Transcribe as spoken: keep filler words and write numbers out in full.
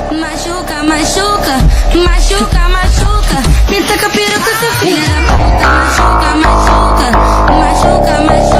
Machuca, machuca, machuca, machuca. Me taca peruca, seu filho da puta. Machuca, machuca, machuca, machuca.